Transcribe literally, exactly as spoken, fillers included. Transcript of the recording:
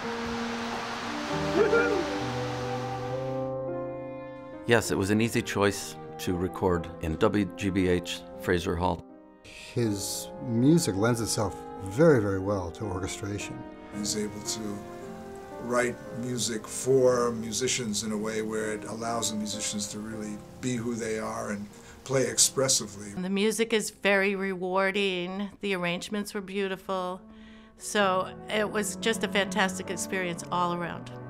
Yes, it was an easy choice to record in W G B H Fraser Hall. His music lends itself very, very well to orchestration. He's able to write music for musicians in a way where it allows the musicians to really be who they are and play expressively. The music is very rewarding. The arrangements were beautiful. So it was just a fantastic experience all around.